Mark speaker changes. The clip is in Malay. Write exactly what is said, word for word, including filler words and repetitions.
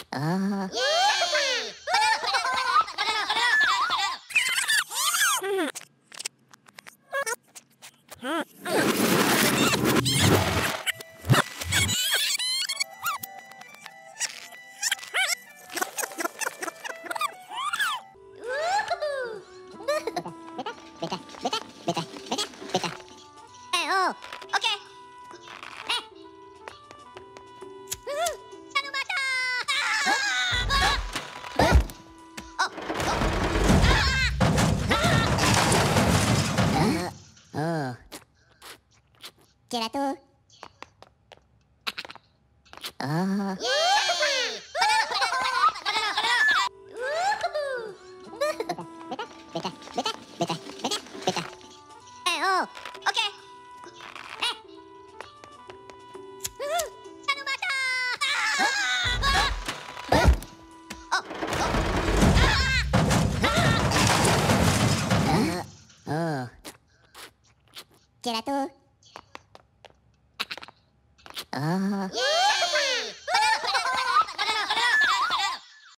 Speaker 1: Ah. Beta, beta, beta, beta, beta. Eh, oh, okey. Eh. Satu mata. Oh, oh. Oh. Gelato. Ah. Beta, beta, beta, beta, beta. Eh, oh, okey. Eh. Satu mata. Oh, oh. Oh. Gelato. Ah.